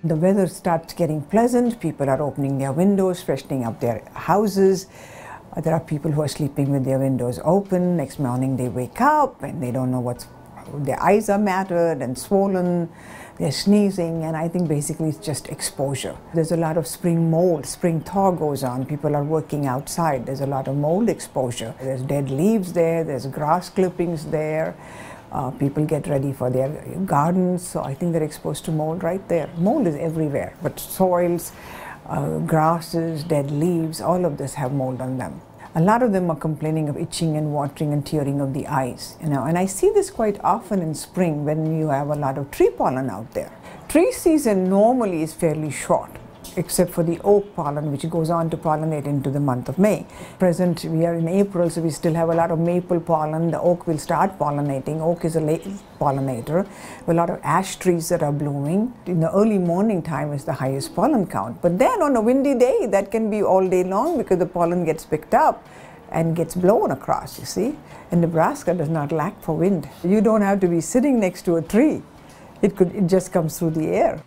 The weather starts getting pleasant, people are opening their windows, freshening up their houses. There are people who are sleeping with their windows open. Next morning they wake up and they don't know their eyes are matted and swollen, they're sneezing, and I think basically it's just exposure. There's a lot of spring mold, spring thaw goes on, people are working outside, there's a lot of mold exposure. There's dead leaves there, there's grass clippings there. People get ready for their gardens, so I think they're exposed to mold right there. Mold is everywhere, but soils, grasses, dead leaves, all of this have mold on them. A lot of them are complaining of itching and watering and tearing of the eyes, and I see this quite often in spring when you have a lot of tree pollen out there. Tree season normally is fairly short, except for the oak pollen, which goes on to pollinate into the month of May. Present, we are in April, so we still have a lot of maple pollen. The oak will start pollinating. Oak is a late pollinator. A lot of ash trees that are blooming. In the early morning time is the highest pollen count. But then on a windy day, that can be all day long because the pollen gets picked up and gets blown across, you see. And Nebraska does not lack for wind. You don't have to be sitting next to a tree. It just comes through the air.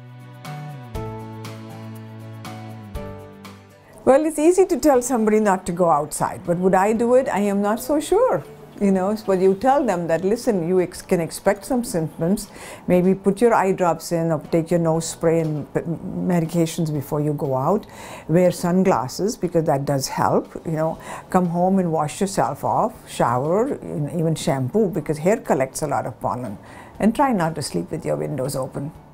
Well, it's easy to tell somebody not to go outside, but would I do it? I am not so sure. But you tell them that, listen, you can expect some symptoms. Maybe put your eye drops in or take your nose spray and medications before you go out. Wear sunglasses because that does help. Come home and wash yourself off, shower, even shampoo because hair collects a lot of pollen. And try not to sleep with your windows open.